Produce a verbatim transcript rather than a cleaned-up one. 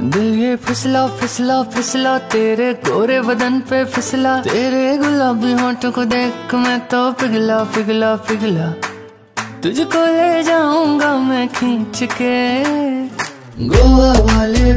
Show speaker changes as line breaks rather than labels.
दिल ये फिसला फिसला फिसला तेरे गोरे बदन पे फिसला, तेरे गुलाबी होंठों को देख मैं तो पिघला पिघला पिघला। तुझको ले जाऊंगा मैं खींच के गोवा वाले